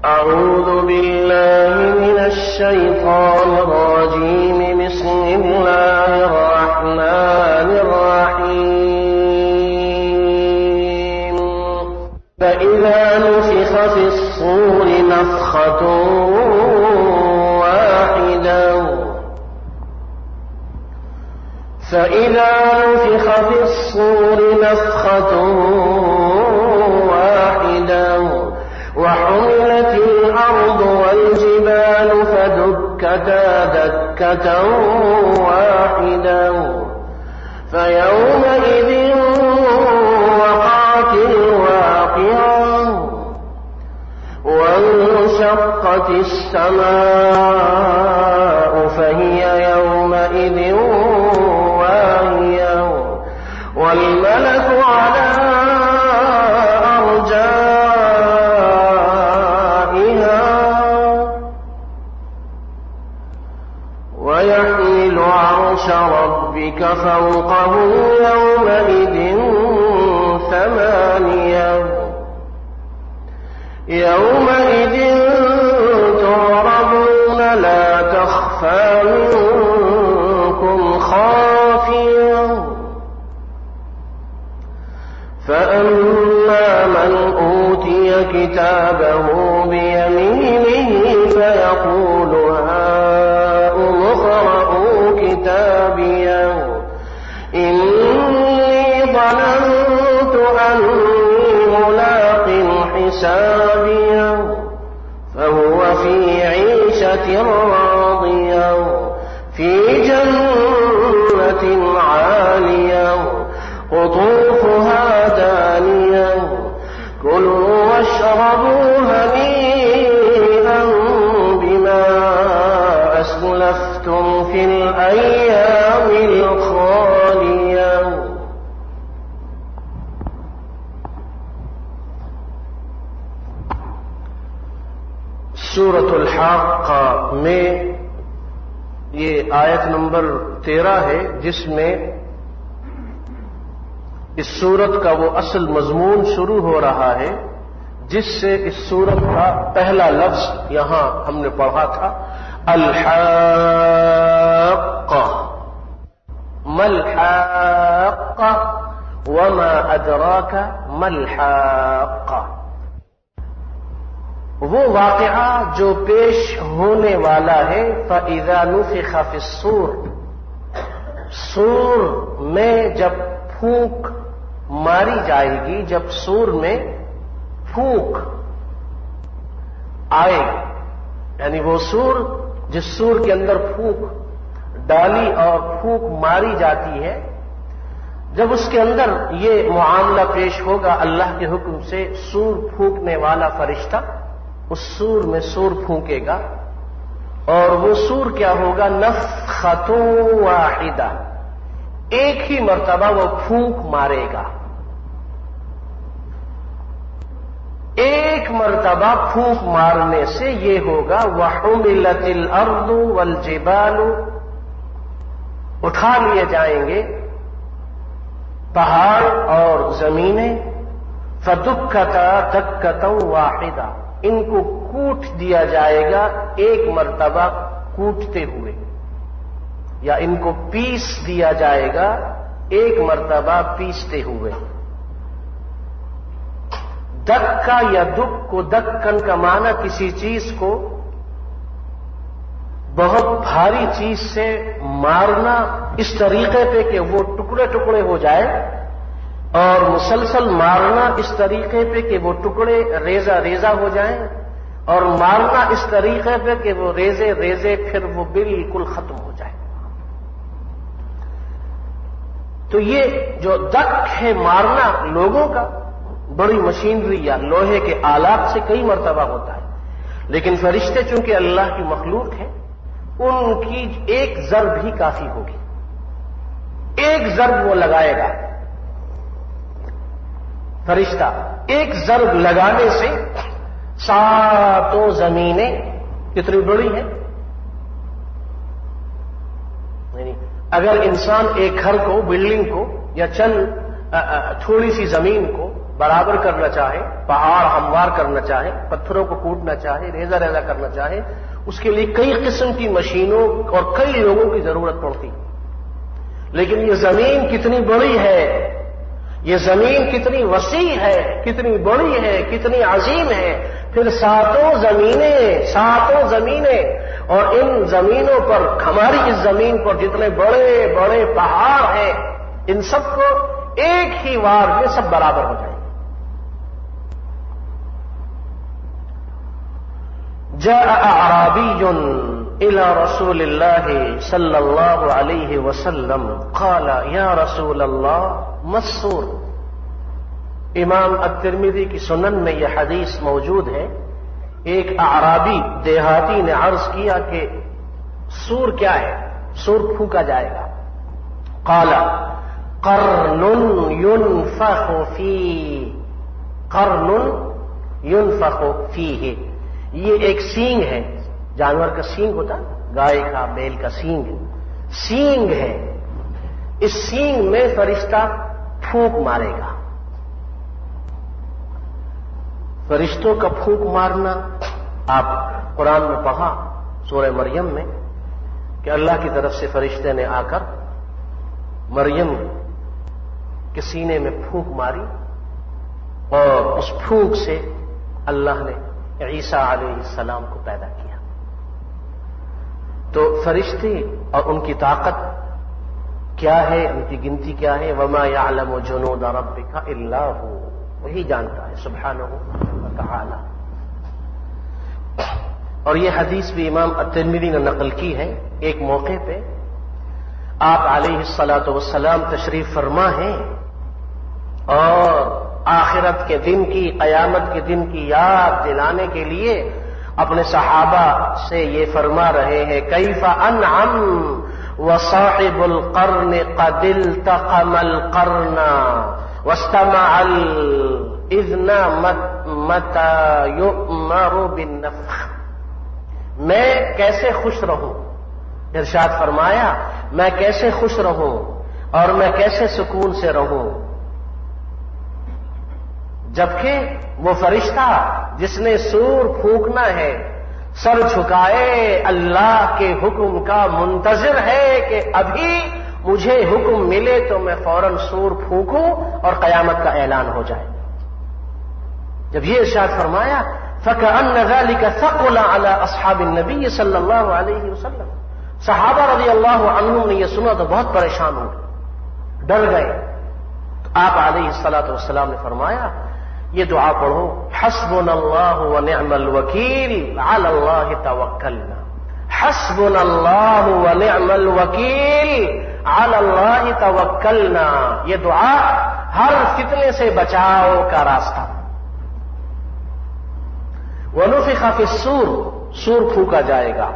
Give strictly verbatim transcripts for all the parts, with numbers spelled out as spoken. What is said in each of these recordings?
أعوذ بالله من الشيطان الرجيم. بسم الله الرحمن الرحيم. فإذا نفخ في الصور نفخة واحدة فإذا نفخ في الصور نفخة واحدة وحملت الأرض والجبال فدكتا دكة واحدة فيومئذ وقعت الواقعة وانشقت السماء فهي يومئذ واهية والملك على أرجائها ويحمل عرش ربك فوقهم يومئذ ثمانية يومئذ تعرضون لا تخفى منكم خافية فأما من أوتي كتابه بيمينه فيقول هاؤم اقرءوا كتابيه إني ظننت أني ملاق حسابيه فهو في عيشة راضية في جنة عالية قطوفها دانية كلوا واشربوا هنيئا بما أسلفتم في الأيام الخالية. سورۃ الحاقہ میں یہ آیت نمبر تیرہ ہے جس میں اس سورت کا وہ اصل مضمون شروع ہو رہا ہے جس سے اس سورت کا پہلا لفظ یہاں ہم نے پڑھا تھا الحاقہ ما الحاقہ وما ادراک ما الحاقہ، وہ واقعہ جو پیش ہونے والا ہے فَإِذَا نُفِخَ فِي الصُّورِ، سور میں جب پھونک ماری جائے گی، جب سور میں پھونک آئے گی، یعنی وہ سور جس سور کے اندر پھونک ڈالی اور پھونک ماری جاتی ہے، جب اس کے اندر یہ معاملہ پیش ہوگا اللہ کے حکم سے، سور پھونکنے والا فرشتہ اس سور میں سور پھونکے گا اور وہ سور کیا ہوگا؟ نفخۃ واحدہ، ایک ہی مرتبہ وہ پھونک مارے گا، ایک مرتبہ پھونک مارنے سے یہ ہوگا وَحُمِلَتِ الْأَرْضُ وَالْجِبَالُ، اٹھا لیے جائیں گے پہاڑ اور زمینیں، فَدُكَّتَا دَكَّةً وَاحِدَةً، ان کو کوٹ دیا جائے گا ایک مرتبہ کوٹتے ہوئے، یا ان کو پیس دیا جائے گا ایک مرتبہ پیستے ہوئے۔ دکا یا دک کو دکن کا معنی کسی چیز کو بہت بھاری چیز سے مارنا اس طریقے پہ کہ وہ ٹکڑے ٹکڑے ہو جائے، اور مسلسل مارنا اس طریقے پہ کہ وہ ٹکڑے ریزہ ریزہ ہو جائیں، اور مارنا اس طریقے پہ کہ وہ ریزے ریزے پھر وہ بالکل ختم ہو جائے۔ تو یہ جو دک ہے مارنا لوگوں کا، بڑی مشینری یا لوہے کے آلات سے کئی مرتبہ ہوتا ہے، لیکن فرشتے چونکہ اللہ کی مخلوق ہیں ان کی ایک ضرب ہی کافی ہوگی، ایک ضرب وہ لگائے گا فرشتہ، ایک ضرب لگانے سے ساتوں زمینیں کتنی بڑی ہیں، اگر انسان ایک گھر کو، بلڈنگ کو یا چند تھوڑی سی زمین کو برابر کرنا چاہے، پہاڑ ہموار کرنا چاہے، پتھروں کو کوٹنا چاہے، ریزہ ریزہ کرنا چاہے، اس کے لیے کئی قسم کی مشینوں اور کئی لوگوں کی ضرورت پڑتی. لیکن یہ زمین کتنی بڑی ہے، یہ زمین کتنی وسیع ہے، کتنی بڑی ہے، کتنی عظیم ہے. پھر ساتوں زمینیں ساتوں زمینیں اور ان زمینوں پر، ہماری اس زمین پر جتنے بڑے بڑے پہاڑ ہیں، ان سب کو ایک ہی وار میں سب برابر ہو جائیں گے. جاء اعرابی الى رسول اللہ صلی اللہ علیہ وسلم قال یا رسول اللہ ما السور. امام الترمذی کی سنن میں یہ حدیث موجود ہے. ایک اعرابی دیہاتی نے عرض کیا کہ سور کیا ہے؟ سور پھونکا جائے گا. قال قرن ينفخ فيه، قرن ينفخ فيه، یہ ایک سینگ ہے. جانور کا سینگ ہوتا ہے، گائے کا، بیل کا سینگ سینگ ہے. اس سینگ میں فرشتہ پھونک مارے گا. فرشتوں کا پھونک مارنا آپ قرآن میں پڑھا سورہ مریم میں کہ اللہ کی طرف سے فرشتے نے آ کر مریم کے سینے میں پھونک ماری اور اس پھونک سے اللہ نے عیسیٰ علیہ السلام کو پیدا کیا. تو فرشتے اور ان کی طاقت کیا ہے، ان کی گنتی کیا ہے؟ وما يعلم جنود ربك الا هو، وہی جانتا ہے سبحانہ وتعالی. اور یہ حدیث بھی امام الترمذی نے نقل کی ہے. ایک موقع پہ آپ علیہ الصلاۃ والسلام تشریف فرما ہیں اور آخرت کے دن کی، قیامت کے دن کی یاد دلانے کے لیے اپنے صحابہ سے یہ فرما رہے ہیں کیف انعم وصاحب القرن قد التقم القرن واستمع الاذن متى يؤمر بالنفخ. میں کیسے خوش رہوں، ارشاد فرمایا میں کیسے خوش رہوں اور میں کیسے سکون سے رہوں جبکہ وہ فرشتہ جس نے سور پھونکنا ہے سر جھکائے اللہ کے حکم کا منتظر ہے کہ ابھی مجھے حکم ملے تو میں فوراً سور پھونکوں اور قیامت کا اعلان ہو جائے. جب یہ ارشاد فرمایا فَكَأَنَّ ذَلِكَ ثَقُلَ عَلَى أَصْحَابِ النَّبِيِّ صلی اللہ علیہ وسلم. صحابہ رضی اللہ عنہم نے یہ سنا تو بہت پریشان ہو گئے، ڈر گئے. تو آپ علیہ الصلاۃ والسلام نے فرمایا یہ دعا پڑھو حسبنا اللہ ونعم الوکیل علی اللہ توکلنا. حسبنا اللہ ونعم الوکیل علی اللہ توکلنا. یہ دعا ہر فتنے سے بچاؤ کا راستہ. ونفخ فی الصور، سور پھونکا جائے گا.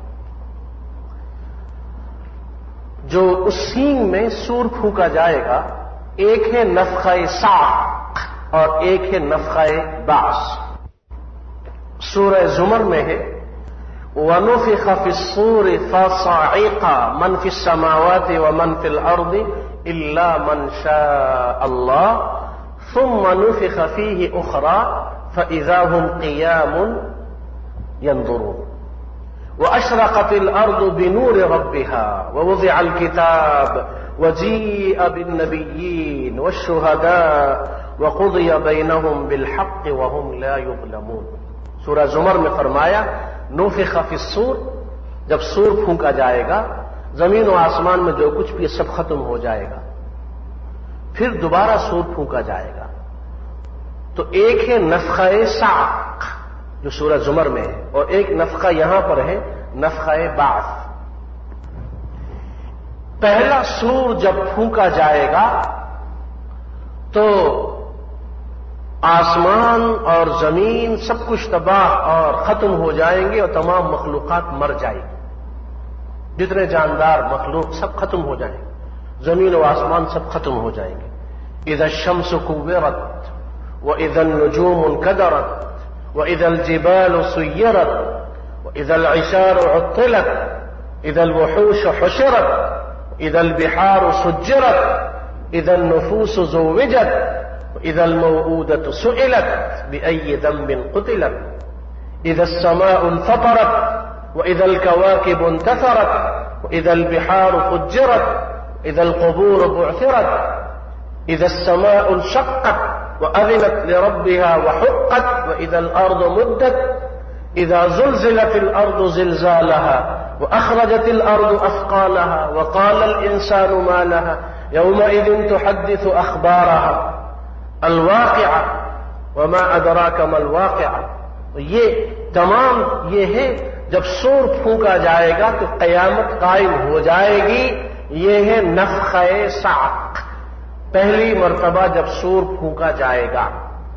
جو اس سینگ میں سور پھونکا جائے گا ایک ہے نفخہ صاعق اور ایک ہے نفخہ بعث. سورہ زمر میں ہے وَنُفِخَ فِي الصُّورِ فَصَعِقَ مَنْ فِي السَّمَاوَاتِ وَمَنْ فِي الْأَرْضِ إِلَّا مَنْ شَاءَ اللَّهُ ثُمَّ نُفِخَ فِيهِ أُخْرَى فَإِذَا هُمْ قِيَامٌ يَنْظُرُونَ. وَأَشْرَقَتِ الْأَرْضُ بِنُورِ رَبِّهَا وَوُضِعَ الْكِتَابُ وَجِيءَ بِالنَّبِيِّينَ وَالشُّهَدَاءِ وَقُضِيَ بَيْنَهُمْ بِالْحَقِّ وَهُمْ لَا يُظْلَمُونَ. سورہ زمر میں فرمایا نفخ فی الصور، جب سور پھونکا جائے گا زمین و آسمان میں جو کچھ بھی سب ختم ہو جائے گا. پھر دوبارہ سور پھونکا جائے گا. تو ایک ہے نفخہ صاعق جو سورہ زمر میں ہے اور ایک نفخہ یہاں پر ہے نفخہ بعث. پہلا سور جب پھونکا جائے گا تو آسمان اور زمین سب کچھ تباہ اور ختم ہو جائیں گے اور تمام مخلوقات مر جائیں گی. جتنے جاندار مخلوق سب ختم ہو جائیں گے، زمین و آسمان سب ختم ہو جائیں گے. اذا الشمس كورت واذا النجوم انكدرت واذا الجبال سيرت واذا العشار عطلت اذا الوحوش حشرت اذا البحار سجرت اذا النفوس زوجت اذا الموءودة سئلت بأي ذنب قتلت اذا السماء انفطرت واذا الكواكب انتثرت واذا البحار فجرت اذا القبور بعثرت اذا السماء انشقت وأذنت لربها وحقت واذا الارض مدت اذا زلزلت الارض زلزالها واخرجت الارض اثقالها وقال الانسان ما لها يومئذ تحدث اخبارها الواقعة وما ادراك ما الواقعة. یہ تمام یہ ہے جب سور پھونکا جائے گا تو قیامت قائم ہو جائے گی. یہ ہے نفخہ صعق، پہلی مرتبہ جب سور پھونکا جائے گا.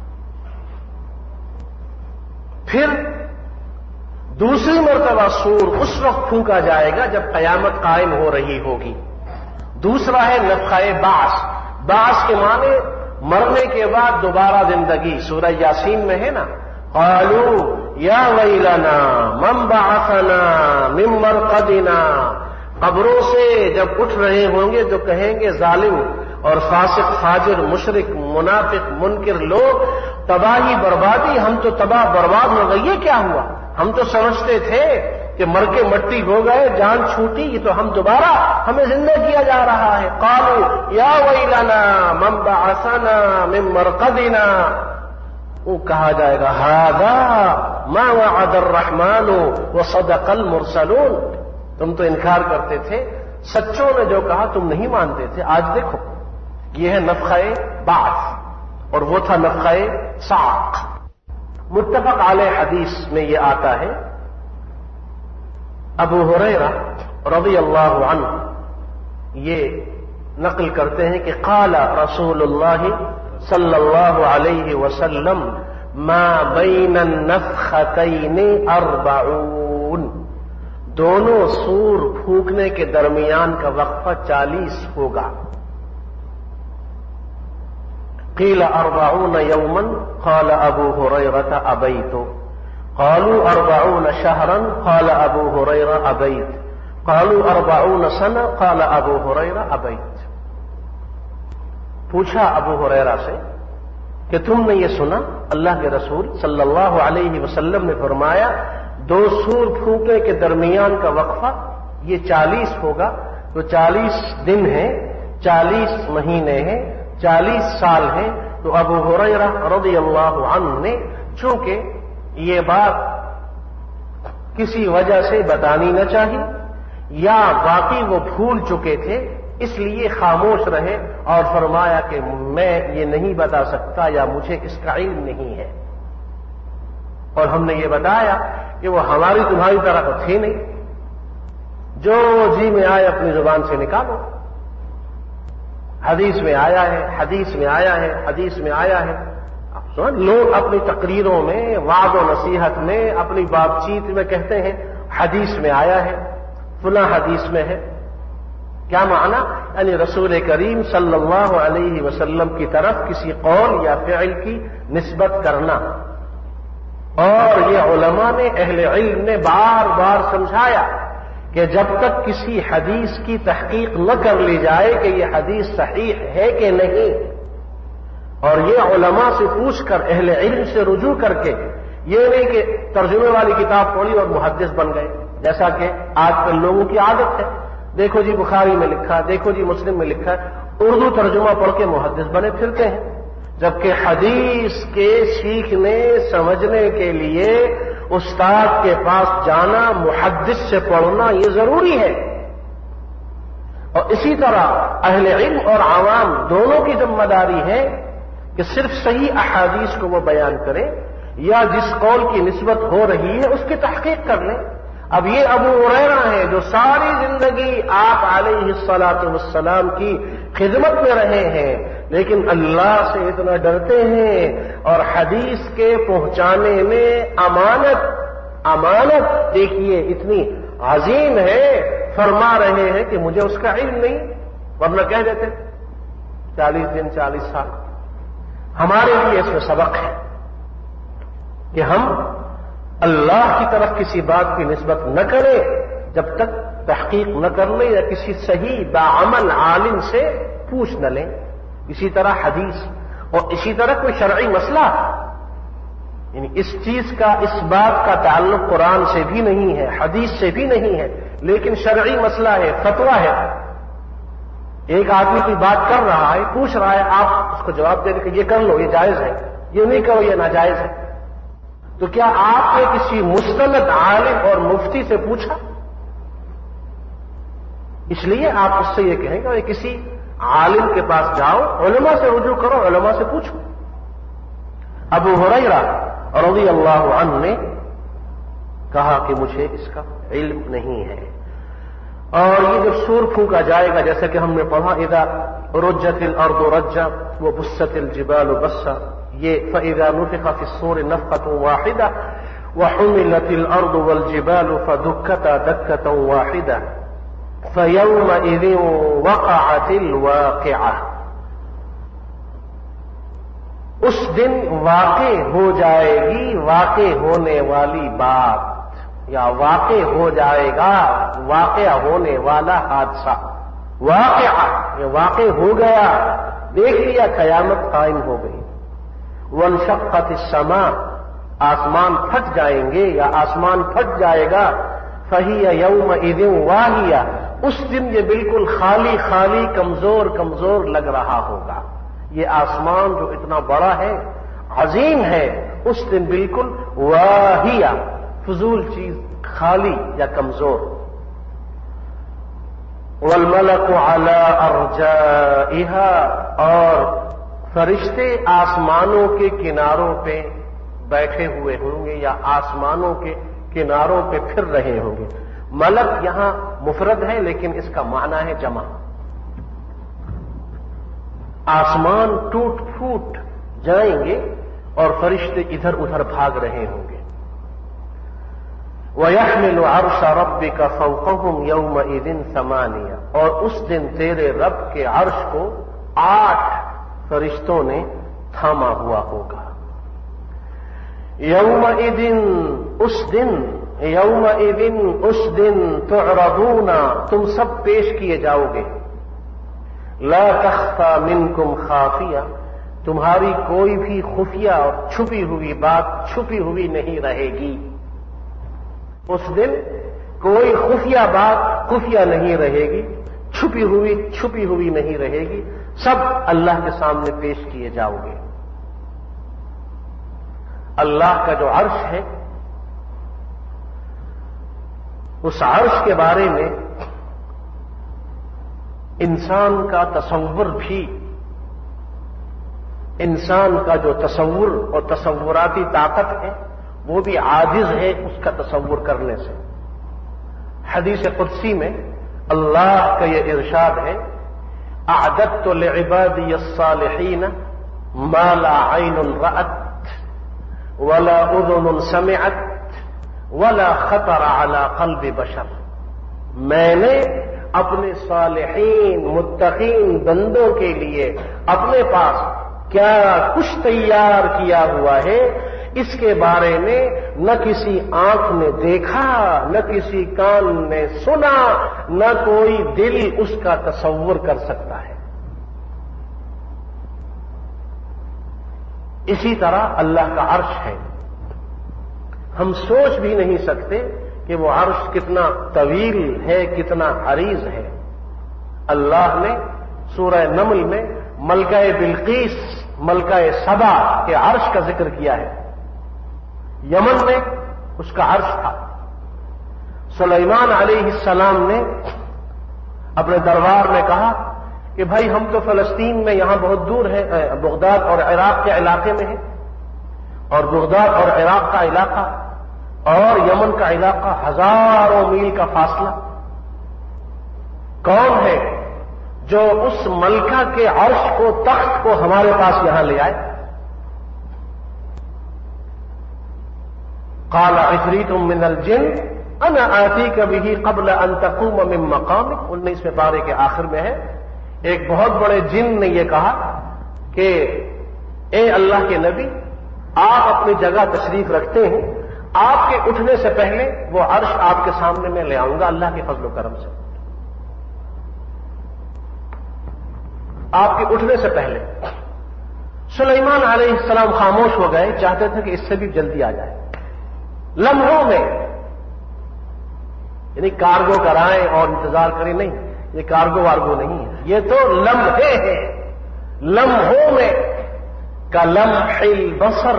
پھر دوسری مرتبہ سور اس وقت پھونکا جائے گا جب قیامت قائم ہو رہی ہوگی. دوسرا ہے نفخہ بعث. بعث کے معنی مرنے کے بعد دوبارہ زندگی. سورہ یاسین میں ہے نا، قالوا یا ویلنا من بعثنا من مرقدنا. قبروں سے جب اٹھ رہے ہوں گے تو کہیں گے ظالم اور فاسق فاجر مشرک منافق منکر لوگ، تباہی بربادی، ہم تو تباہ برباد ہو گئے. یہ کیا ہوا؟ ہم تو سمجھتے تھے کہ مر کے مٹی ہو گئے، جان چھوٹی، یہ تو ہم دوبارہ ہمیں زندہ کیا جا رہا ہے. قالوا یا ویلنا من بعثنا من مرقدنا. وہ کہا جائے گا ھذا ما وعد الرحمن وصدق المرسلون. تم تو انکار کرتے تھے، سچوں نے جو کہا تم نہیں مانتے تھے. آج دیکھو یہ ہے نفخہ بعث اور وہ تھا نفخہ صعق. متفق علیہ حدیث میں یہ آتا ہے، ابو ہریرہ رضی اللہ عنہ یہ نقل کرتے ہیں کہ قال رسول اللہ صلی اللہ علیہ وسلم ما بین النفختین اربعون. دونوں سور پھونکنے کے درمیان کا وقفہ چالیس ہوگا. قیل اربعون یوما قال ابو ہریرہ ابیت. قالوا اربعون شهرا قال ابو ہریرہ ابیت. قالوا اربعون سنة قال ابو ہریرہ ابیت. پوچھا ابو ہریرہ سے کہ تم نے یہ سنا اللہ کے رسول صلی اللہ علیہ وسلم نے فرمایا دو سور پھونکنے کے درمیان کا وقفہ یہ چالیس ہوگا. تو چالیس دن ہیں، چالیس مہینے ہیں، چالیس سال ہیں. تو ابو ہریرہ رضی اللہ عنہ نے چونکہ یہ بات کسی وجہ سے بتانی نہ چاہی یا باقی وہ بھول چکے تھے، اس لیے خاموش رہے اور فرمایا کہ میں یہ نہیں بتا سکتا یا مجھے اس کا علم نہیں ہے. اور ہم نے یہ بتایا کہ وہ ہماری تمہاری طرح تو تھے نہیں، جو جی میں آئے اپنی زبان سے نکالو. حدیث میں آیا ہے، حدیث میں آیا ہے، حدیث میں آیا ہے. لوگ اپنی تقریروں میں، وعظ و نصیحت میں، اپنی بات چیت میں کہتے ہیں حدیث میں آیا ہے، فلاں حدیث میں ہے. کیا معنی؟ یعنی رسول کریم صلی اللہ علیہ وسلم کی طرف کسی قول یا فعل کی نسبت کرنا. اور یہ علماء نے، اہل علم نے بار بار سمجھایا کہ جب تک کسی حدیث کی تحقیق نہ کر لی جائے کہ یہ حدیث صحیح ہے کہ نہیں، اور یہ علماء سے پوچھ کر، اہل علم سے رجوع کر کے، یہ نہیں کہ ترجمے والی کتاب پڑھی اور محدث بن گئے جیسا کہ آج کل لوگوں کی عادت ہے. دیکھو جی بخاری میں لکھا، دیکھو جی مسلم میں لکھا، اردو ترجمہ پڑھ کے محدث بنے پھرتے ہیں. جبکہ حدیث کے سیکھنے سمجھنے کے لیے استاد کے پاس جانا، محدث سے پڑھنا یہ ضروری ہے. اور اسی طرح اہل علم اور عوام دونوں کی ذمہ داری ہے کہ صرف صحیح احادیث کو وہ بیان کریں یا جس قول کی نسبت ہو رہی ہے اس کی تحقیق کر لیں. اب یہ ابو ہریرہ ہیں جو ساری زندگی آپ علیہ الصلاۃ والسلام کی خدمت میں رہے ہیں، لیکن اللہ سے اتنا ڈرتے ہیں اور حدیث کے پہنچانے میں امانت امانت دیکھیے اتنی عظیم ہے، فرما رہے ہیں کہ مجھے اس کا علم نہیں، ورنہ کہہ دیتے چالیس دن چالیس سال. ہمارے لیے اس میں سبق ہے کہ ہم اللہ کی طرف کسی بات کی نسبت نہ کریں جب تک تحقیق نہ کر لیں یا کسی صحیح باعمل عالم سے پوچھ نہ لیں. اسی طرح حدیث اور اسی طرح کوئی شرعی مسئلہ، یعنی اس چیز کا، اس بات کا تعلق قرآن سے بھی نہیں ہے، حدیث سے بھی نہیں ہے، لیکن شرعی مسئلہ ہے، فتویٰ ہے، ایک آدمی کوئی بات کر رہا ہے، پوچھ رہا ہے، آپ اس کو جواب دے دیں کہ یہ کر لو، یہ جائز ہے، یہ نہیں کرو، یہ ناجائز ہے، تو کیا آپ نے کسی مستند عالم اور مفتی سے پوچھا؟ اس لیے آپ اس سے یہ کہیں کہ کسی عالم کے پاس جاؤ، علماء سے رجوع کرو، علماء سے پوچھو۔ ابو ہریرہ رضی اللہ عنہ نے کہا کہ مجھے اس کا علم نہیں ہے، اور یہ جب سور پھونکا جائے گا، جیسا کہ ہم نے پڑھا، اذا رجت الارض رجا وبست الجبال بسا، یہ فاذا نفخ في الصور نفخة واحدة وحملت الارض والجبال فدكتا دكة واحدة فيومئذ وقعت الواقعة، اس دن واقع ہو جائے گی واقع ہونے والی بات، یا واقع ہو جائے گا واقع ہونے والا حادثہ، واقعہ یہ واقع ہو گیا، دیکھ لیا، قیامت قائم ہو گئی۔ وانشقت السماء، آسمان پھٹ جائیں گے یا آسمان پھٹ جائے گا، فہی یومئذ واہیہ، اس دن یہ بالکل خالی خالی کمزور کمزور لگ رہا ہوگا، یہ آسمان جو اتنا بڑا ہے، عظیم ہے، اس دن بالکل واہیہ، فضول چیز، خالی یا کمزور۔ والملک علی ارجائها، اور فرشتے آسمانوں کے کناروں پہ بیٹھے ہوئے ہوں گے یا آسمانوں کے کناروں پہ پھر رہے ہوں گے۔ ملک یہاں مفرد ہے لیکن اس کا معنی ہے جمع، آسمان ٹوٹ پھوٹ جائیں گے اور فرشتے ادھر ادھر بھاگ رہے ہوں گے۔ وَيَحْمِلُ عَرْشَ رَبِّكَ فَوْقَهُمْ يَوْمَئِذٍ ثَمَانِيَةٌ، اور اس دن تیرے رب کے عرش کو آٹھ فرشتوں نے تھاما ہوا ہوگا۔ یومئذ، اس دن، یومئذ اس دن، تعرضون، تم سب پیش کیے جاؤ گے، لا تخفى منکم خافیہ، تمہاری کوئی بھی خفیہ اور چھپی ہوئی بات چھپی ہوئی نہیں رہے گی، اس دن کوئی خفیہ بات خفیہ نہیں رہے گی، چھپی ہوئی چھپی ہوئی نہیں رہے گی، سب اللہ کے سامنے پیش کیے جاؤ گے۔ اللہ کا جو عرش ہے، اس عرش کے بارے میں انسان کا تصور بھی، انسان کا جو تصور اور تصوراتی طاقت ہے وہ بھی عاجز ہے اس کا تصور کرنے سے۔ حدیث قدسی میں اللہ کا یہ ارشاد ہے، اعددت لعبادی الصالحین ما لا عین رأت ولا اذن سمعت ولا خطر على قلب بشر، میں نے اپنے صالحین متقین بندوں کے لیے اپنے پاس کیا کچھ تیار کیا ہوا ہے، اس کے بارے میں نہ کسی آنکھ نے دیکھا، نہ کسی کان نے سنا، نہ کوئی دل اس کا تصور کر سکتا ہے۔ اسی طرح اللہ کا عرش ہے، ہم سوچ بھی نہیں سکتے کہ وہ عرش کتنا طویل ہے، کتنا عریض ہے۔ اللہ نے سورہ نمل میں ملکہ بلقیس، ملکہ سبا کے عرش کا ذکر کیا ہے، یمن میں اس کا عرش تھا۔ سلیمان علیہ السلام نے اپنے دربار میں کہا کہ بھائی ہم تو فلسطین میں یہاں بہت دور ہیں، بغداد اور عراق کے علاقے میں ہیں، اور بغداد اور عراق کا علاقہ اور یمن کا علاقہ ہزاروں میل کا فاصلہ، کون ہے جو اس ملکہ کے عرش کو، تخت کو ہمارے پاس یہاں لے آئے؟ قال عفریت من الجن انا آتیک بہ قبل ان تقوم من مقامک، انیسویں پارے کے آخر میں ہے، ایک بہت بڑے جن نے یہ کہا کہ اے اللہ کے نبی، آپ اپنی جگہ تشریف رکھتے ہیں، آپ کے اٹھنے سے پہلے وہ عرش آپ کے سامنے میں لے آؤں گا اللہ کے فضل و کرم سے، آپ کے اٹھنے سے پہلے۔ سلیمان علیہ السلام خاموش ہو گئے، چاہتے تھے کہ اس سے بھی جلدی آ جائے، لمحوں میں، یعنی کارگو کرائیں اور انتظار کریں، نہیں، یہ کارگو وارگو نہیں ہے، یہ تو لمحے ہیں، لمحوں میں، کلمح البصر۔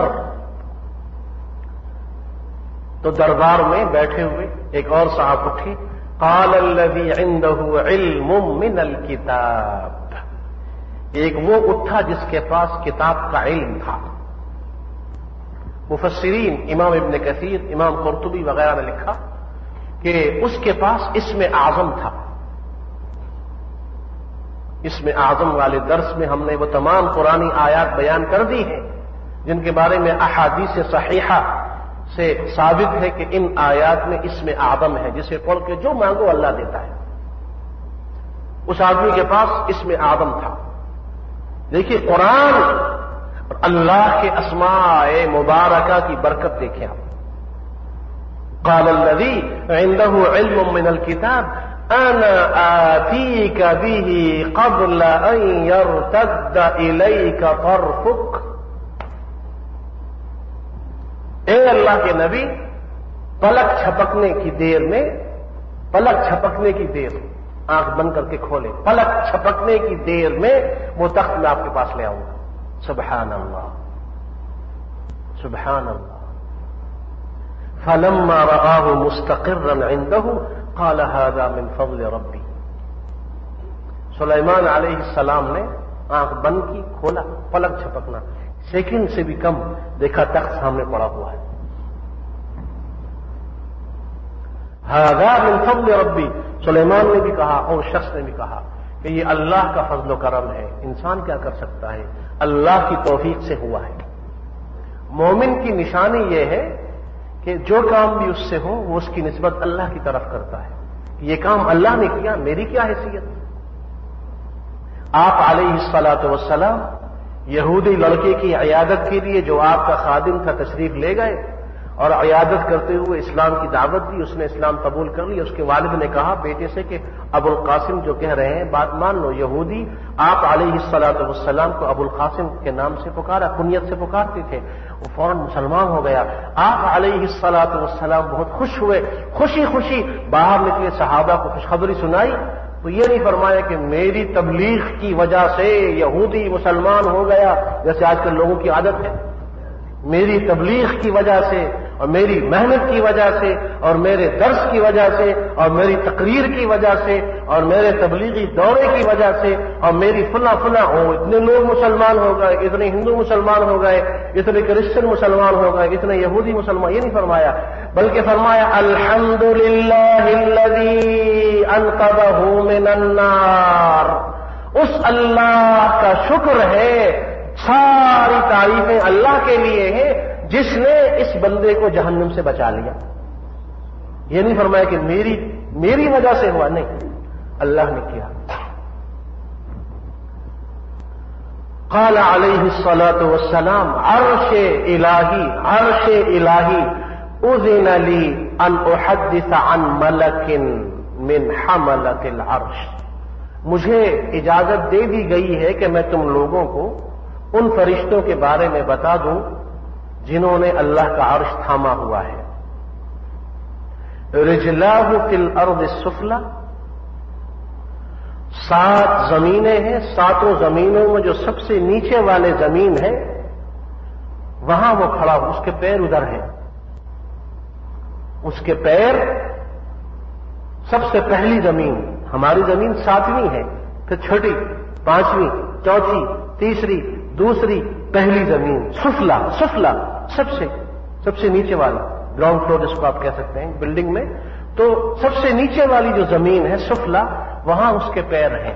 تو دربار میں بیٹھے ہوئے ایک اور صاحب اٹھے، قال الذی عنده علم من الکتاب، ایک وہ اٹھا جس کے پاس کتاب کا علم تھا۔ مفسرین امام ابن کثیر، امام قرطبی وغیرہ نے لکھا کہ اس کے پاس اسم اعظم تھا۔ اسم اعظم والے درس میں ہم نے وہ تمام قرآنی آیات بیان کر دی ہیں جن کے بارے میں احادیث صحیحہ سے ثابت ہے کہ ان آیات میں اسم اعظم ہے، جسے پڑھ کے جو مانگو اللہ دیتا ہے۔ اس آدمی کے پاس اسم اعظم تھا۔ دیکھیے قرآن اور اللہ کے اسماء مبارکہ کی برکت دیکھیں آپ۔ قال الذی عنده علم من الکتاب انا آتیک به قبل ان یرتد الیک طرفک، اے اللہ کے نبی، پلک چھپکنے کی دیر میں، پلک چھپکنے کی دیر، آنکھ بند کر کے کھولے، پلک چھپکنے کی دیر میں وہ تخت میں آپ کے پاس لے آؤں گا۔ سبحان اللہ، سبحان اللہ۔ فلما رآه مستقرا عنده قال هذا من فضل ربی، سلیمان علیہ السلام نے آنکھ بند کی، کھولا، پلک چھپکنا، سیکنڈ سے بھی کم، دیکھا تخت سامنے پڑا ہوا ہے۔ هذا من فضل ربی، سلیمان نے بھی کہا اور شخص نے بھی کہا کہ یہ اللہ کا فضل و کرم ہے، انسان کیا کر سکتا ہے، اللہ کی توفیق سے ہوا ہے۔ مومن کی نشانی یہ ہے کہ جو کام بھی اس سے ہو وہ اس کی نسبت اللہ کی طرف کرتا ہے، یہ کام اللہ نے کیا، میری کیا حیثیت۔ آپ علیہ الصلاۃ والسلام یہودی لڑکے کی عیادت کے لیے جو آپ کا خادم تھا تشریف لے گئے اور عیادت کرتے ہوئے اسلام کی دعوت دی، اس نے اسلام قبول کر لی۔ اس کے والد نے کہا بیٹے سے کہ ابو القاسم جو کہہ رہے ہیں بات مان لو۔ یہودی آپ علیہ الصلاۃ والسلام کو ابو القاسم کے نام سے پکارا، کنیت سے پکارتے تھے، وہ فوراً مسلمان ہو گیا۔ آپ علیہ الصلاۃ والسلام بہت خوش ہوئے، خوشی خوشی باہر نکلے، صحابہ کو خوشخبری سنائی تو یہ نہیں فرمایا کہ میری تبلیغ کی وجہ سے یہودی مسلمان ہو گیا، جیسے آج کل لوگوں کی عادت ہے، میری تبلیغ کی وجہ سے اور میری محنت کی وجہ سے اور میرے درس کی وجہ سے اور میری تقریر کی وجہ سے اور میرے تبلیغی دورے کی وجہ سے اور میری فلاں فلاں ہو اتنے لوگ مسلمان ہو گئے، اتنے ہندو مسلمان ہو گئے، اتنے کرسچن مسلمان ہو گئے، اتنے یہودی مسلمان، یہ نہیں فرمایا، بلکہ فرمایا الحمدللہ الذی انقذہ من النار، اس اللہ کا شکر ہے، ساری تعریفیں اللہ کے لیے ہیں جس نے اس بندے کو جہنم سے بچا لیا۔ یہ نہیں فرمایا کہ میری میری وجہ سے ہوا، نہیں، اللہ نے کیا۔ قال علیہ الصلاۃ والسلام عرش الہی، عرش الہی اذن لی ان احدث عن ملک من حملۃ العرش، مجھے اجازت دے دی گئی ہے کہ میں تم لوگوں کو ان فرشتوں کے بارے میں بتا دوں جنہوں نے اللہ کا عرش تھاما ہوا ہے۔ رجلاہ فی الارض السفلی، سات زمینیں ہیں، ساتوں زمینوں میں جو سب سے نیچے والے زمین ہے وہاں وہ کھڑا ہو، اس کے پیر ادھر ہیں، اس کے پیر سب سے پہلی زمین، ہماری زمین ساتویں ہے، پھر چھٹی، پانچویں، چوتھی، تیسری، دوسری، پہلی زمین، سفلا، سفلا سب سے سب سے نیچے والا، گراؤنڈ فلور جس کو آپ کہہ سکتے ہیں بلڈنگ میں، تو سب سے نیچے والی جو زمین ہے سفلا، وہاں اس کے پیر ہیں،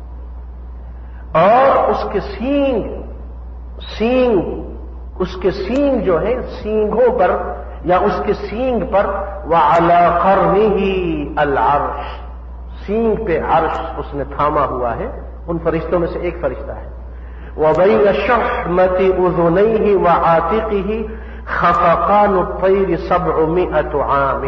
اور اس کے سینگ سینگ اس کے سینگ جو ہے سینگوں پر یا اس کے سینگ پر وعلی قرنہ العرش، سینگ پہ عرش اس نے تھاما ہوا ہے، ان فرشتوں میں سے ایک فرشتہ ہے۔ وبین شحمۃ اذنیہ وعاتقہ خفقان الطیر سبعمائۃ عام،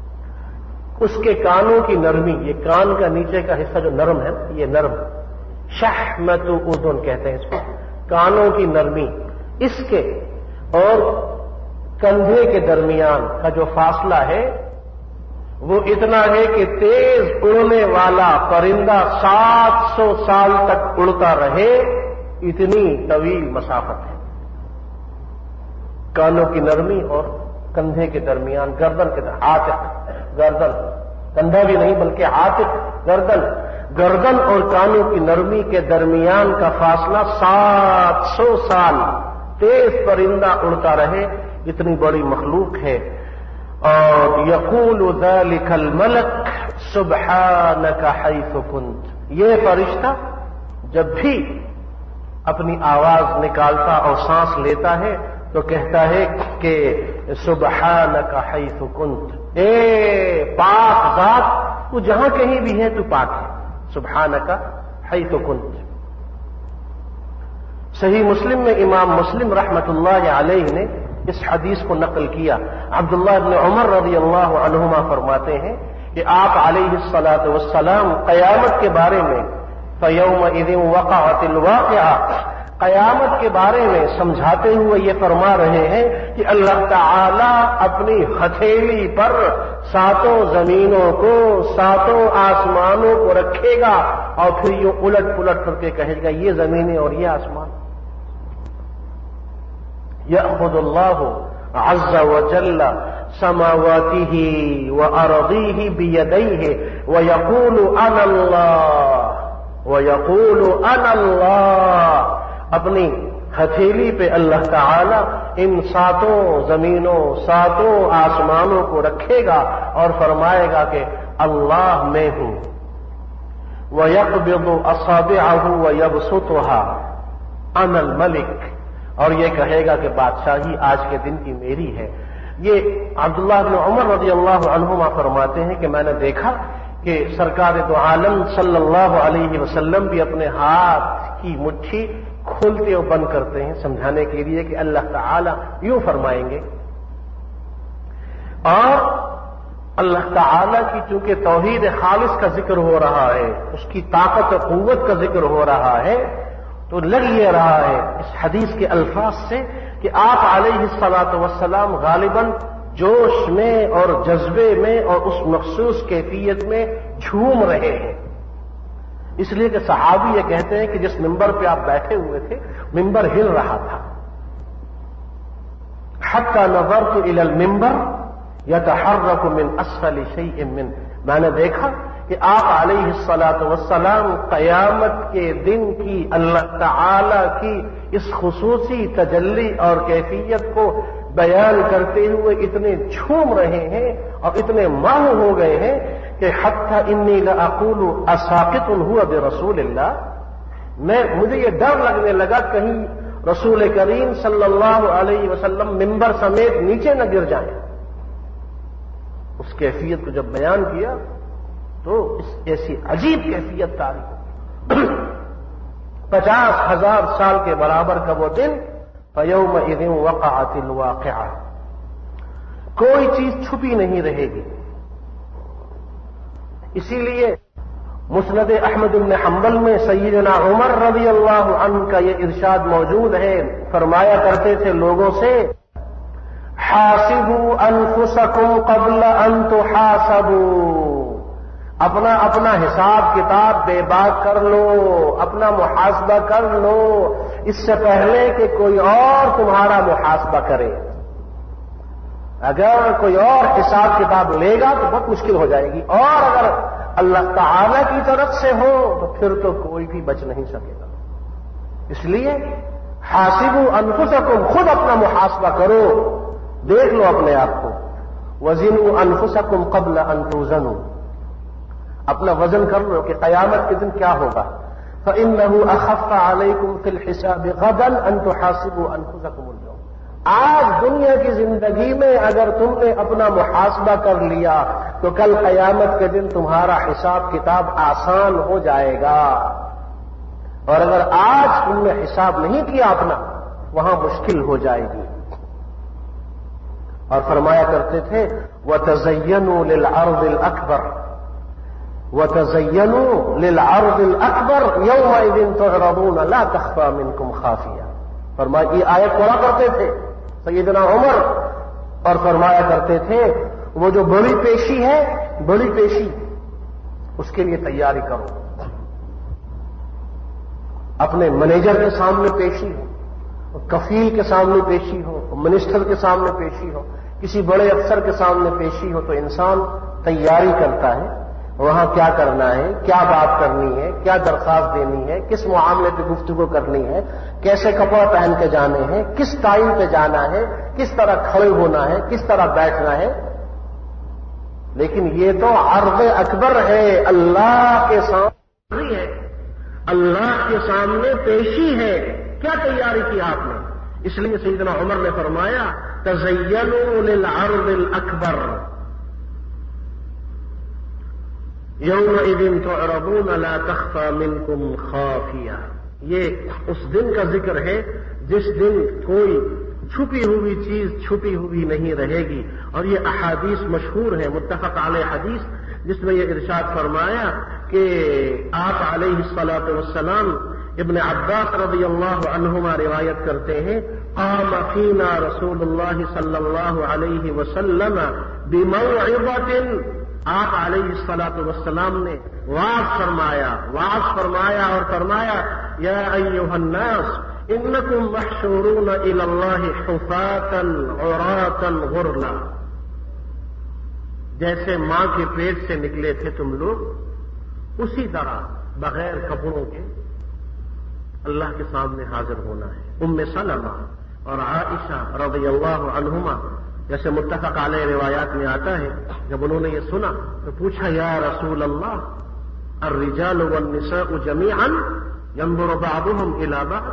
اس کے کانوں کی نرمی، یہ کان کا نیچے کا حصہ جو نرم ہے، یہ نرم شحمت اذن کہتے ہیں اس کو، کانوں کی نرمی، اس کے اور کندھے کے درمیان کا جو فاصلہ ہے وہ اتنا ہے کہ تیز اڑنے والا پرندہ سات سو سال تک اڑتا رہے، اتنی طویل مسافت ہے۔ کانوں کی نرمی اور کندھے کے درمیان، گردن کے درمیان، عاتق، گردن، کندھا بھی نہیں بلکہ عاتق، گردن، گردن اور کانوں کی نرمی کے درمیان کا فاصلہ سات سو سال تیز پرندہ اڑتا رہے، اتنی بڑی مخلوق ہے۔ اور یقول ذلک الملک سبحانک حیث کنت، یہ فرشتہ جب بھی اپنی آواز نکالتا اور سانس لیتا ہے تو کہتا ہے کہ سبحانک حیث کنت، اے پاک ذات، تو جہاں کہیں بھی ہے تو پاک ہے، سبحانک حیث کنت۔ صحیح مسلم میں امام مسلم رحمت اللہ علیہ نے اس حدیث کو نقل کیا۔ عبداللہ ابن عمر رضی اللہ عنہما فرماتے ہیں کہ آپ علیہ الصلاۃ والسلام قیامت کے بارے میں فَيَوْمَئِذٍ وَقَعَتِ الْوَاقِعَةُ، قیامت کے بارے میں سمجھاتے ہوئے یہ فرما رہے ہیں کہ اللہ تعالی اپنی ہتھیلی پر ساتوں زمینوں کو، ساتوں آسمانوں کو رکھے گا اور پھر یوں الٹ پلٹ کر کے کہے گا یہ زمینیں اور یہ آسمان۔ یأخذ اللہ عز وجل سماواته وأرضيه بيديه ويقول أنا الله ويقول أنا الله، اپنی ہتھیلی پہ اللہ تعالی ان ساتوں زمینوں، ساتوں آسمانوں کو رکھے گا اور فرمائے گا کہ اللہ میں ہوں۔ وَيَقْبِضُ أَصَابِعَهُ وَيَبْسُطُهَا أَنَا الْمَلِكُ، اور یہ کہے گا کہ بادشاہی آج کے دن کی میری ہے۔ یہ عبداللہ بن عمر رضی اللہ عنہما فرماتے ہیں کہ میں نے دیکھا کہ سرکار دو عالم صلی اللہ علیہ وسلم بھی اپنے ہاتھ کی مٹھی کھولتے اور بند کرتے ہیں سمجھانے کے لیے کہ اللہ تعالی یوں فرمائیں گے۔ اور اللہ تعالی کی چونکہ توحید خالص کا ذکر ہو رہا ہے، اس کی طاقت و قوت کا ذکر ہو رہا ہے، تو لگ یہ رہا ہے اس حدیث کے الفاظ سے کہ آپ علیہ الصلاۃ والسلام غالباً جوش میں اور جذبے میں اور اس مخصوص کیفیت میں جھوم رہے ہیں، اس لیے کہ صحابی یہ کہتے ہیں کہ جس ممبر پہ آپ بیٹھے ہوئے تھے ممبر ہل رہا تھا۔ حتی نظرت الی المنبر یتحرک من اسفل شیء من، میں نے دیکھا کہ آپ علیہ الصلاۃ والسلام قیامت کے دن کی اللہ تعالی کی اس خصوصی تجلی اور کیفیت کو بیان کرتے ہوئے اتنے جھوم رہے ہیں اور اتنے ماہر ہو گئے ہیں کہ حتی انی لاقول اساقط هو برسول اللہ، میں مجھے یہ ڈر لگنے لگا کہیں رسول کریم صلی اللہ علیہ وسلم ممبر سمیت نیچے نہ گر جائیں۔ اس کیفیت کو جب بیان کیا تو اس ایسی عجیب کیفیت تاری پچاس ہزار سال کے برابر کا وہ دن، فَيَوْمَئِذٍ وَقَعَتِ الْوَاقِعَةُ، کوئی چیز چھپی نہیں رہے گی۔ اسی لیے مسند احمد بن حنبل میں سیدنا عمر رضی اللہ عنہ کا یہ ارشاد موجود ہے، فرمایا کرتے تھے لوگوں سے حاسبوا انفسکم قبل ان تحاسبوا، اپنا اپنا حساب کتاب بے باک کر لو، اپنا محاسبہ کر لو اس سے پہلے کہ کوئی اور تمہارا محاسبہ کرے۔ اگر کوئی اور حساب کتاب لے گا تو بہت مشکل ہو جائے گی، اور اگر اللہ تعالی کی طرف سے ہو تو پھر تو کوئی بھی بچ نہیں سکے گا۔ اس لیے حاسبوا انفسکم، خود اپنا محاسبہ کرو، دیکھ لو اپنے آپ کو۔ وزنوا انفسکم قبل ان توزنوا، اپنا وزن کر لو کہ قیامت کے دن کیا ہوگا۔ فَإِنَّهُ أَخَفَّ عَلَيْكُمْ فِي الْحِسَابِ غَدًا أَن تُحَاسِبُوا أَنفُسَكُمُ الْيَوْمَ، آج دنیا کی زندگی میں اگر تم نے اپنا محاسبہ کر لیا تو کل قیامت کے دن تمہارا حساب کتاب آسان ہو جائے گا، اور اگر آج تم نے حساب نہیں کیا اپنا وہاں مشکل ہو جائے گی۔ اور فرمایا کرتے تھے وَتَزَيَّنُوا لِلْعَرْضِ الْأَكْبَرِ، وَتَزَيَّنُوا لِلْعَرْضِ الْأَكْبَرِ يَوْمَئِذٍ تُعْرَضُونَ لَا تَخْفَى مِنْكُمْ خَافِيَةٌ. فرمایا یہ آیت پڑھا کرتے تھے سیدنا عمر اور فرمایا کرتے تھے وہ جو بڑی پیشی ہے، بڑی پیشی، اس کے لیے تیاری کرو. اپنے مینیجر کے سامنے پیشی ہو، کفیل کے سامنے پیشی ہو، منسٹر کے سامنے پیشی ہو، کسی بڑے افسر کے سامنے پیشی ہو تو انسان تیاری کرتا ہے. وہاں کیا کرنا ہے، کیا بات کرنی ہے، کیا درخواست دینی ہے، کس معاملے پہ گفتگو کرنی ہے، کیسے کپڑا پہن کے جانے ہیں، کس ٹائم پہ جانا ہے، کس طرح کھڑے ہونا ہے، کس طرح بیٹھنا ہے. لیکن یہ تو عرض اکبر ہے، اللہ کے سامنے ہے، اللہ کے سامنے پیشی ہے. کیا تیاری کی آپ نے؟ اس لیے سیدنا عمر نے فرمایا تزینوا للعرض الاکبر یومئذ تعرضون لا تخفى منکم خافیہ. یہ اس دن کا ذکر ہے جس دن کوئی چھپی ہوئی چیز چھپی ہوئی نہیں رہے گی. اور یہ احادیث مشہور ہے، متفق علیہ حدیث، جس میں یہ ارشاد فرمایا کہ آپ علیہ الصلاۃ والسلام، ابن عباس رضی اللہ عنہما روایت کرتے ہیں، قام فینا رسول اللہ صلی اللہ علیہ وسلم بموعظۃ، آپ علیہ الصلاۃ والسلام نے وعظ فرمایا وعظ فرمایا اور فرمایا یا ایھا الناس انکم محشورون الی اللہ حفاۃ عراۃ غرلا. جیسے ماں کے پیٹ سے نکلے تھے تم لوگ، اسی طرح بغیر کپڑوں کے اللہ کے سامنے حاضر ہونا ہے. ام سلمہ اور عائشہ رضی اللہ عنہما، جیسے متفق علیہ روایات میں آتا ہے، جب انہوں نے یہ سنا تو پوچھا یا رسول اللہ الرجال والنساء جميعا ينظر بعضهم الى بعض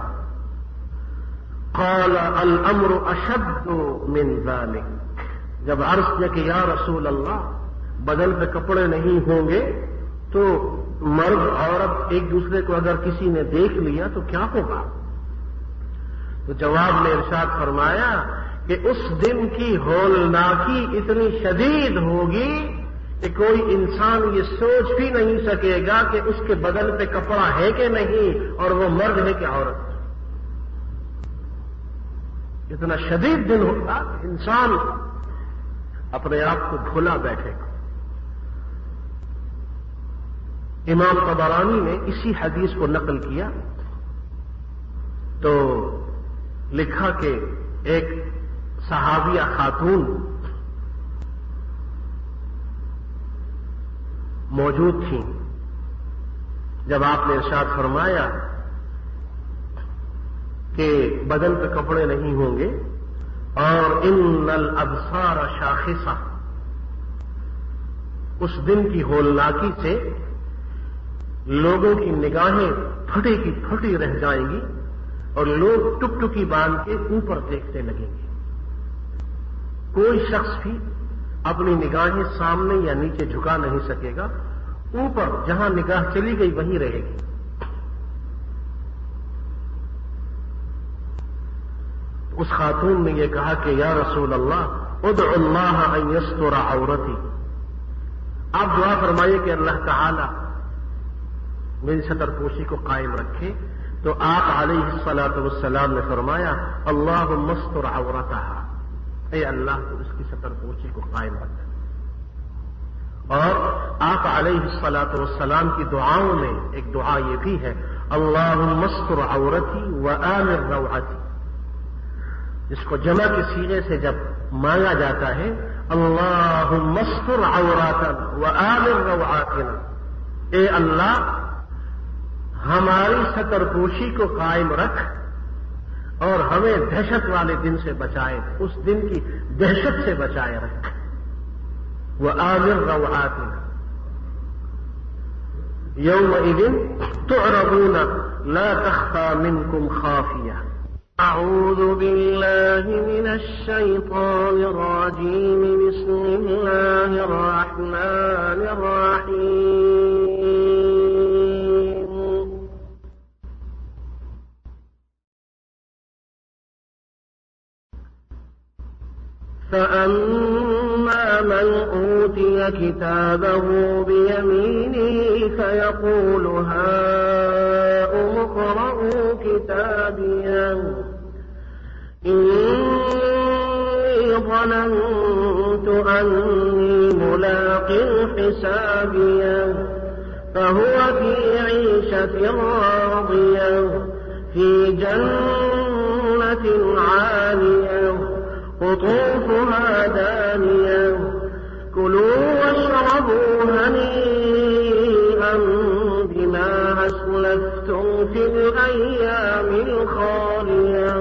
قال الامر اشد من ذلك. جب عرض کیا کہ یا رسول اللہ بدن پہ کپڑے نہیں ہوں گے تو مرد عورت ایک دوسرے کو اگر کسی نے دیکھ لیا تو کیا ہوگا؟ تو جواب میں ارشاد فرمایا کہ اس دن کی ہولناکی اتنی شدید ہوگی کہ کوئی انسان یہ سوچ بھی نہیں سکے گا کہ اس کے بدن پہ کپڑا ہے کہ نہیں اور وہ مرد ہے کہ عورت. اتنا شدید دن ہوگا انسان اپنے آپ کو بھولا بیٹھے گا. امام طبرانی نے اسی حدیث کو نقل کیا تو لکھا کہ ایک صحابیہ خاتون موجود تھیں جب آپ نے ارشاد فرمایا کہ بدن پہ کپڑے نہیں ہوں گے اور ان الابصار شاخصہ، اس دن کی ہولناکی سے لوگوں کی نگاہیں پھٹی کی پھٹی رہ جائیں گی اور لوگ ٹک ٹکی باندھ کے اوپر دیکھتے لگیں گے. کوئی شخص بھی اپنی نگاہیں سامنے یا نیچے جھکا نہیں سکے گا، اوپر جہاں نگاہ چلی گئی وہیں رہے گی. اس خاتون نے یہ کہا کہ یا رسول اللہ ادعو اللہ ان یستر عورتی، آپ دعا فرمائیے کہ اللہ تعالی میری سطر پوشی کو قائم رکھے. تو آپ علیہ الصلاۃ والسلام نے فرمایا اللہم استر عورتہا، اے اللہ تو اس کی سطر پوشی کو قائم رکھ. اور آپ علیہ الصلاۃ والسلام کی دعاؤں میں ایک دعا یہ بھی ہے اللہم استر عورتی وآمن روعتی، جس کو جمع کے سیغے سے جب مانگا جاتا ہے اللہم استر عوراتنا وآمن روعاتنا، اے اللہ ہماری سطر پوشی کو قائم رکھ اور ہمیں دہشت والے دن سے بچائے، اس دن کی دہشت سے بچائے رکھ. وآمن روعاتنا یومئذ تعرضون لا تخفى منکم خافیہ. اعوذ باللہ من الشیطان الرجیم بسم اللہ الرحمن الرحیم. فأما من أوتي كتابه بيمينه فيقول هاؤم اقرءوا كتابيه إني ظننت أني ملاق حسابيه فهو في عيشة راضية في جنة عالية قطوفها دانية كلوا واشربوا هنيئا بما أسلفتم في الأيام الخالية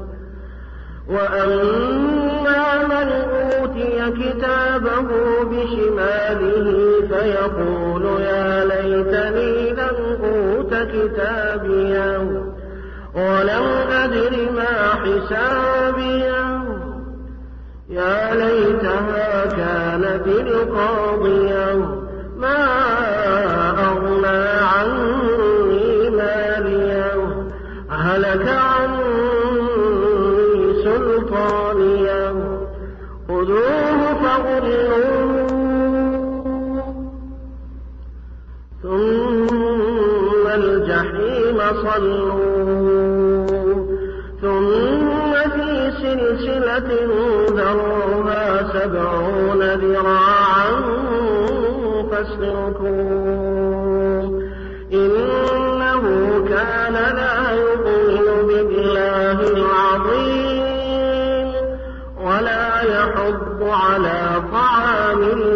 وأما من أوتي كتابه بشماله فيقول يا ليتني لم أوت كتابيه ولم أدر ما حسابيه يا ليتها كانت القاضية ما أغنى عني ماليه هلك عني سلطانيه خذوه فغلوه ثم الجحيم صلوه ثم في سلسلة ذرعها سبعون ذراعا فاسلكوه إنه كان لا يؤمن بالله العظيم ولا يحض على طعام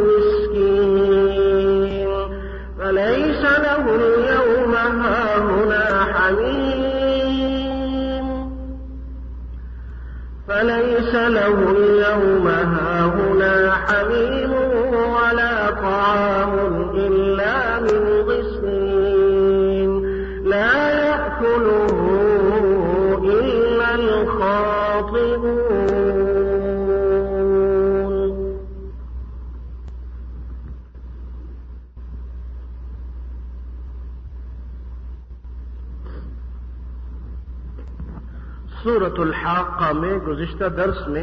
المسكين فليس له اليوم هاهنا حميم فليس له اليوم هاهنا حميم ولا طعام إلا من غسلين لا يأكله إلا الخاطئون. سورۃ الحاقہ میں گزشتہ درس میں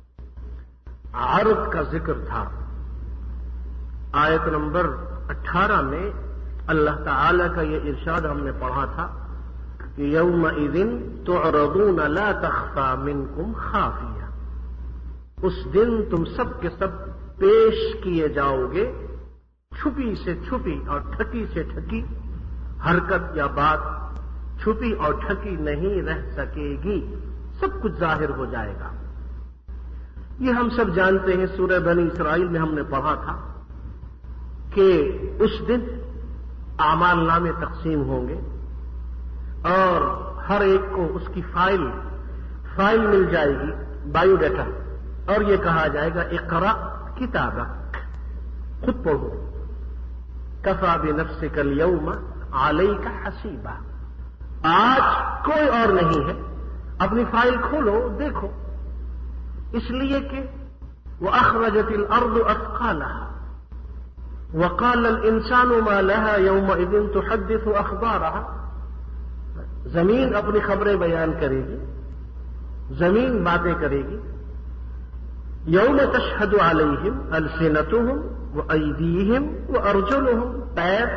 عرض کا ذکر تھا. آیت نمبر اٹھارہ میں اللہ تعالی کا یہ ارشاد ہم نے پڑھا تھا کہ یومئذ تعرضون لا تخفی منکم خافیہ، اس دن تم سب کے سب پیش کیے جاؤ گے چھپی سے چھپی اور ٹھکی سے ٹھکی حرکت یا بات چھپی اور ٹھکی نہیں رہ سکے گی، سب کچھ ظاہر ہو جائے گا. یہ ہم سب جانتے ہیں، سورہ بنی اسرائیل میں ہم نے پڑھا تھا کہ اس دن اعمال نامے تقسیم ہوں گے اور ہر ایک کو اس کی فائل فائل مل جائے گی، بایو ڈیٹا، اور یہ کہا جائے گا اقرا کتابک، خود پڑھو، کفی بنفسک اليوم علیک حسیبا، آج کوئی اور نہیں ہے، اپنی فائل کھولو دیکھو، اس لیے کہ وَأَخْرَجَتِ الْأَرْضُ أَثْقَالَهَا وَقَالَ الْإِنسَانُ مَا لَهَا يَوْمَئِذٍ تُحَدِّثُ أَخْبَارَهَا، زمین اپنی خبریں بیان کرے گی، زمین باتیں کرے گی. یوم تشہد علیہم السنتہم وایدیہم وارجلہم، پیر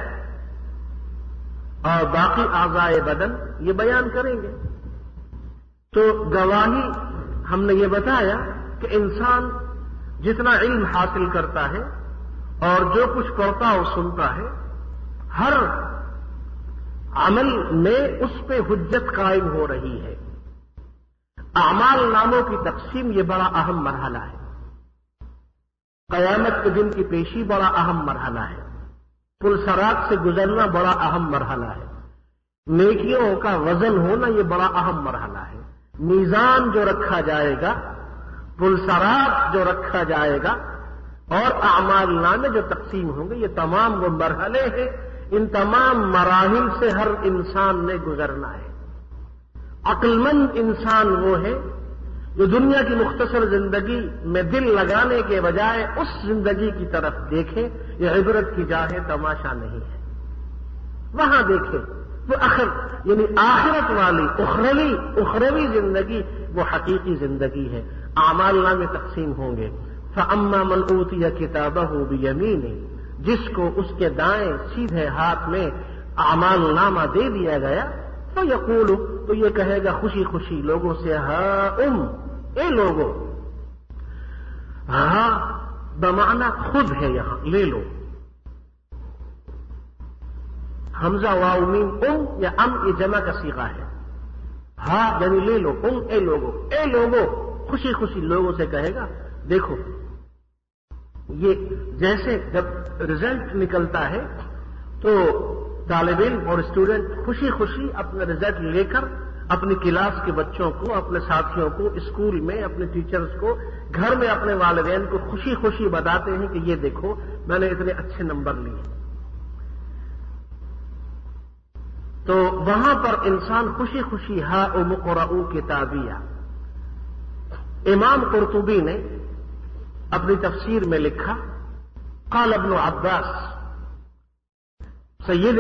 اور باقی اعضائے بدن یہ بیان کریں گے. تو گواہی ہم نے یہ بتایا کہ انسان جتنا علم حاصل کرتا ہے اور جو کچھ پڑھتا اور سنتا ہے، ہر عمل میں اس پہ حجت قائم ہو رہی ہے. اعمال ناموں کی تقسیم یہ بڑا اہم مرحلہ ہے. قیامت کے دن کی پیشی بڑا اہم مرحلہ ہے. پل صراط سے گزرنا بڑا اہم مرحلہ ہے. نیکیوں کا وزن ہونا یہ بڑا اہم مرحلہ ہے. میزان جو رکھا جائے گا، پل صراط جو رکھا جائے گا، اور اعمال نامے جو تقسیم ہوں گے، یہ تمام وہ مرحلے ہیں. ان تمام مراحل سے ہر انسان نے گزرنا ہے. عقل مند انسان وہ ہے جو دنیا کی مختصر زندگی میں دل لگانے کے بجائے اس زندگی کی طرف دیکھے. یہ عبرت کی جا ہے، تماشا نہیں ہے. وہاں دیکھے وہ آخر یعنی آخرت والی اخروی اخروی زندگی وہ حقیقی زندگی ہے. اعمال نامے تقسیم ہوں گے. فَأَمَّا مَنْ أُوتِيَ كِتَابَهُ بِيَمِينِهِ، جس کو اس کے دائیں سیدھے ہاتھ میں اعمال نامہ دے دیا گیا، فَيَقُولُ، تو یہ کہے گا خوشی خوشی لوگوں سے، ہَاؤم، اے لوگوں. ہا بمعنی خود ہے، یہاں لے لو. حمزہ واو میم ام یا ام یہ جمع کا صیغہ ہے. ہا یعنی لے لو، ام اے لوگوں، اے لوگوں، خوشی خوشی لوگوں سے کہے گا. دیکھو یہ جیسے جب رزلٹ نکلتا ہے تو طالب علم اور اسٹوڈنٹ خوشی خوشی اپنا رزلٹ لے کر اپنی کلاس کے بچوں کو، اپنے ساتھیوں کو، اسکول میں اپنے ٹیچرز کو، گھر میں اپنے والدین کو خوشی خوشی بتاتے ہیں کہ یہ دیکھو میں نے اتنے اچھے نمبر لیے. تو وہاں پر انسان خوشی خوشی ہا مقرؤ کتابیہ. امام قرطبی نے اپنی تفسیر میں لکھا، قال ابن عباس، سید